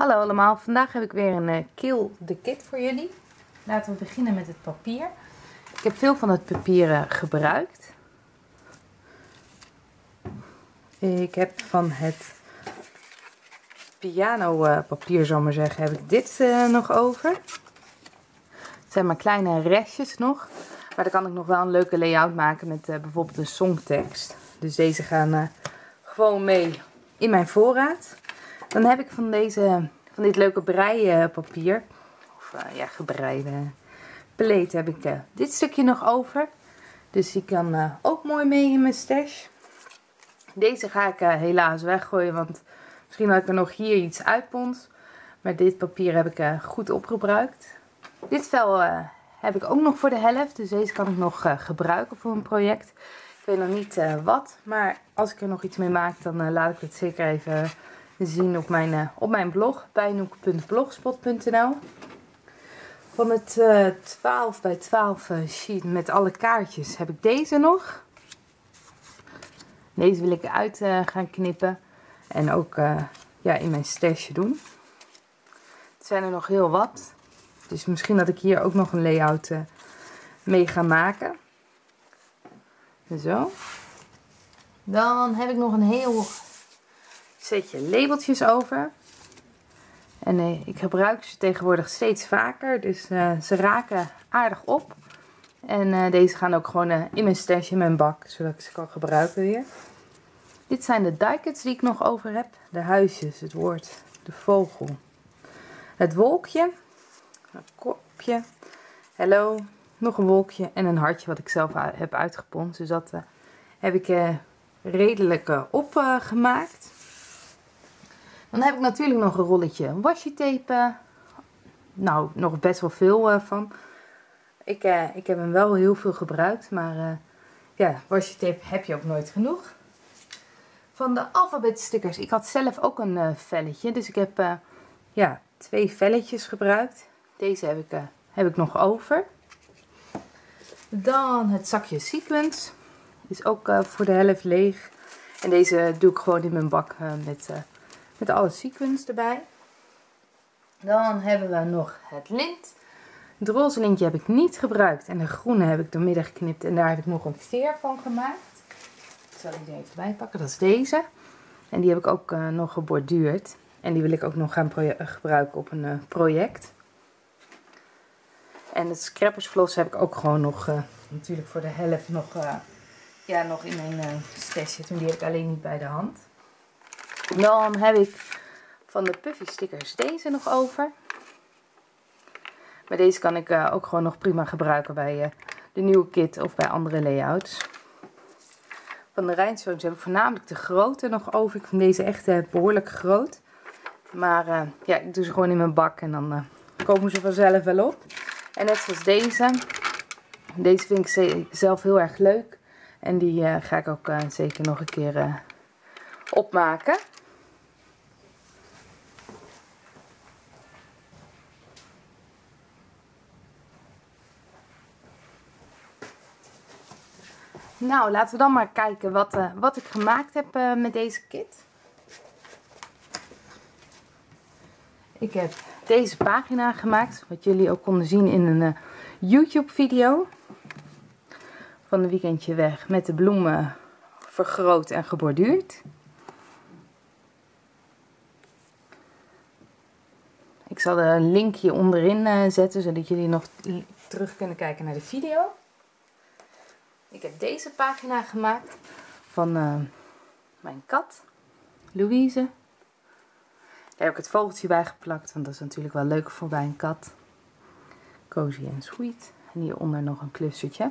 Hallo allemaal, vandaag heb ik weer een Kill the Kit voor jullie. Laten we beginnen met het papier. Ik heb veel van het papier gebruikt. Ik heb van het piano papier, zal ik maar zeggen, heb ik dit nog over. Het zijn maar kleine restjes nog. Maar dan kan ik nog wel een leuke layout maken met bijvoorbeeld een songtekst. Dus deze gaan gewoon mee in mijn voorraad. Dan heb ik van dit leuke breipapier, of gebreide pleet, heb ik dit stukje nog over. Dus die kan ook mooi mee in mijn stash. Deze ga ik helaas weggooien, want misschien had ik er nog hier iets uitpons. Maar dit papier heb ik goed opgebruikt. Dit vel heb ik ook nog voor de helft, dus deze kan ik nog gebruiken voor een project. Ik weet nog niet wat, maar als ik er nog iets mee maak, dan laat ik het zeker even zien op mijn blog, bijnoek.blogspot.nl. Van het 12 bij 12 sheet met alle kaartjes heb ik deze nog. Deze wil ik eruit gaan knippen en ook in mijn stashje doen. Het zijn er nog heel wat, dus misschien dat ik hier ook nog een layout mee ga maken. Zo. Dan heb ik nog een heel setje labeltjes over. En ik gebruik ze tegenwoordig steeds vaker. Dus ze raken aardig op. En deze gaan ook gewoon in mijn stash, in mijn bak. Zodat ik ze kan gebruiken weer. Dit zijn de die-cuts die ik nog over heb. De huisjes, het woord, de vogel. Het wolkje. Een kopje. Hello. Nog een wolkje en een hartje wat ik zelf heb uitgeponst. Dus dat heb ik redelijk opgemaakt. Dan heb ik natuurlijk nog een rolletje washi tape. Nou, nog best wel veel van. Ik heb hem wel heel veel gebruikt. Maar washi tape heb je ook nooit genoeg. Van de alfabet stickers. Ik had zelf ook een velletje. Dus ik heb 2 velletjes gebruikt. Deze heb ik nog over. Dan het zakje sequence. Is ook voor de helft leeg. En deze doe ik gewoon in mijn bak met alle sequins erbij. Dan hebben we nog het lint. Het roze lintje heb ik niet gebruikt. En de groene heb ik doormidden geknipt. En daar heb ik nog een veer van gemaakt. Ik zal die er even bij pakken. Dat is deze. En die heb ik ook nog geborduurd. En die wil ik ook nog gaan gebruiken op een project. En het scrappersvlos heb ik ook gewoon nog natuurlijk voor de helft nog in mijn stash zitten. Die heb ik alleen niet bij de hand. Dan heb ik van de puffy stickers deze nog over. Maar deze kan ik ook gewoon nog prima gebruiken bij de nieuwe kit of bij andere layouts. Van de rhinestones heb ik voornamelijk de grote nog over. Ik vind deze echt behoorlijk groot. Maar ik doe ze gewoon in mijn bak en dan komen ze vanzelf wel op. En net zoals deze. Deze vind ik zelf heel erg leuk. En die ga ik ook zeker nog een keer opmaken. Nou, laten we dan maar kijken wat ik gemaakt heb met deze kit. Ik heb deze pagina gemaakt, wat jullie ook konden zien in een YouTube video. Van een weekendje weg met de bloemen vergroot en geborduurd. Ik zal er een linkje onderin zetten, zodat jullie nog terug kunnen kijken naar de video. Ik heb deze pagina gemaakt van mijn kat, Louise. Daar heb ik het vogeltje bij geplakt, want dat is natuurlijk wel leuk voor bij een kat. Cozy en sweet. En hieronder nog een clustertje.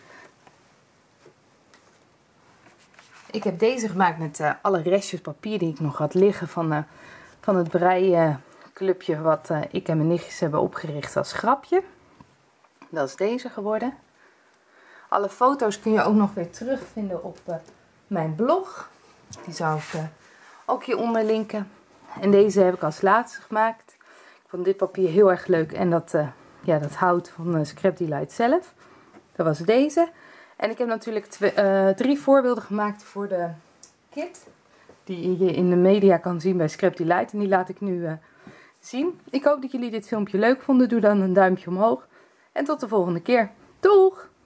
Ik heb deze gemaakt met alle restjes papier die ik nog had liggen van het breiclubje wat ik en mijn nichtjes hebben opgericht als grapje. Dat is deze geworden. Alle foto's kun je ook nog weer terugvinden op mijn blog. Die zal ik ook hieronder linken. En deze heb ik als laatste gemaakt. Ik vond dit papier heel erg leuk. En dat hout van Scrap Delight zelf. Dat was deze. En ik heb natuurlijk 3 voorbeelden gemaakt voor de kit. Die je in de media kan zien bij Scrap Delight. En die laat ik nu zien. Ik hoop dat jullie dit filmpje leuk vonden. Doe dan een duimpje omhoog. En tot de volgende keer. Doeg!